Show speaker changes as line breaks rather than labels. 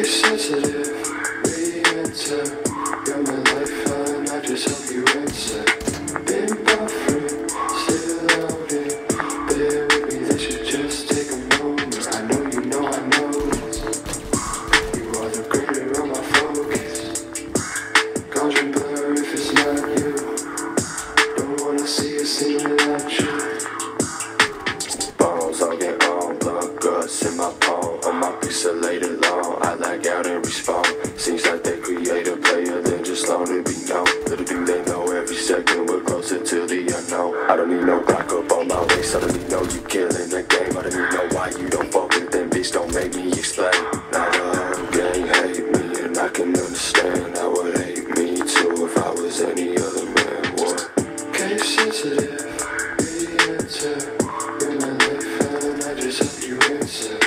Case sensitive, re-enter. You're my lifeline, I just hope you answer. Been buffering, still loaded. Bear with me, this should just take a moment. I know you know I know this. You are the greater of my focus. Gauge blur if it's not you. Don't wanna see a scene without you. Bones all get on, blood guts in my palm. On my pixelated lawn, I lag out and respawn. Seems like they create a player, then just long to be known. Little do they know, every second we're closer to the unknown. I don't need no block up on my waist, I don't need no you killing the game. I don't need no why you don't fuck with them, bitch, don't make me explain. Now the whole gang hate me, and I can understand. I would hate me too if I was any other man. What? Case sensitive, re-enter. You're my lifeline, I just hope you answer.